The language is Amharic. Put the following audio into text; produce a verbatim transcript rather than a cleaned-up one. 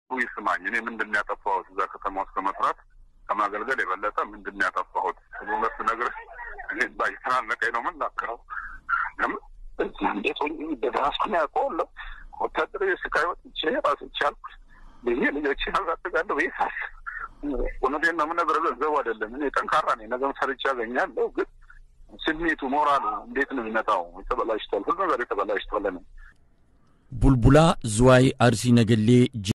ይስማኝ እኔ ምንድነው ያጠፋሁት እዛ ከተማ ውስጥ ከመስራት ከማገልገል የበለጠ ምንድነው ያጠፋሁት ሁለት ነገር እኔ ባይተናነቀኝ ነው የምናገረው እንዴት ሆኜ በራስኩኝ አውቀዋለሁ ወታደር የስቃይወት ቼራስ ይቻላል ለኔ ልጆች ያዛጥጋለሁ ወይስ ወነዴን ነው ምንነግረው ዘው አይደለም እኔ ጠንካራ ነኝ ነገም ሰርቻ ያገኛለሁ ግን ስሜቱ ሞራሉ እንዴት ነው የሚመጣው ተበላሽቷል ሁሉ ነገር ተበላሽቷል ነው ቡልቡላ ዝዋይ አርሲ ነገሌ